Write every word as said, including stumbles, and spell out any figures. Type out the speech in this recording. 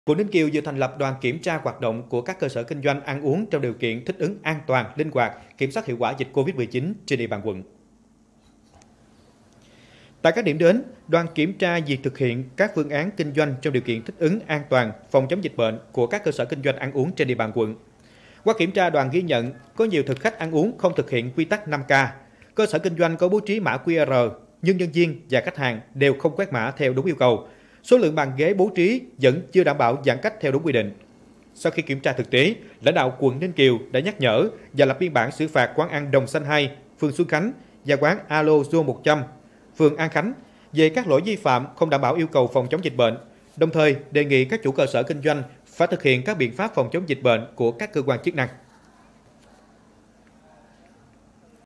Quận Ninh Kiều vừa thành lập đoàn kiểm tra hoạt động của các cơ sở kinh doanh ăn uống trong điều kiện thích ứng an toàn, linh hoạt, kiểm soát hiệu quả dịch Covid mười chín trên địa bàn quận. Tại các điểm đến, đoàn kiểm tra việc thực hiện các phương án kinh doanh trong điều kiện thích ứng an toàn, phòng chống dịch bệnh của các cơ sở kinh doanh ăn uống trên địa bàn quận. Qua kiểm tra, đoàn ghi nhận có nhiều thực khách ăn uống không thực hiện quy tắc năm K. Cơ sở kinh doanh có bố trí mã quy rờ, nhưng nhân viên và khách hàng đều không quét mã theo đúng yêu cầu. Số lượng bàn ghế bố trí vẫn chưa đảm bảo giãn cách theo đúng quy định. Sau khi kiểm tra thực tế, lãnh đạo quận Ninh Kiều đã nhắc nhở và lập biên bản xử phạt quán ăn Đồng Xanh hai, phường Xuân Khánh và quán Alo Zone một trăm, phường An Khánh về các lỗi vi phạm không đảm bảo yêu cầu phòng chống dịch bệnh, đồng thời đề nghị các chủ cơ sở kinh doanh phải thực hiện các biện pháp phòng chống dịch bệnh của các cơ quan chức năng.